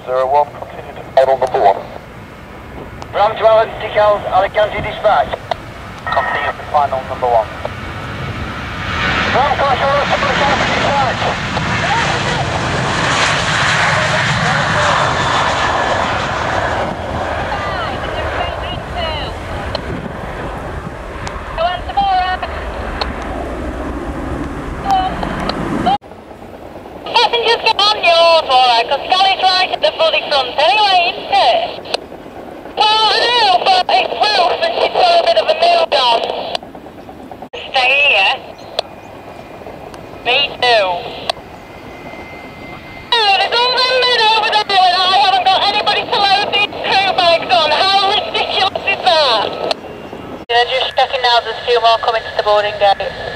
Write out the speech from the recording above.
01, continue to final number 1. Ram 12 decals, Alicante dispatch. Continue to final number 1. Ram control, Alicante dispatch. Passengers get on yours, alright, because Scully's right at the bloody front anyway, isn't it? Well, I know, but it's Ruth and she's got a bit of a mood on. Stay here. Me too. Oh, there's all them men over there and I haven't got anybody to load these crew bags on. How ridiculous is that? Yeah, just checking now, there's a few more coming to the boarding gate.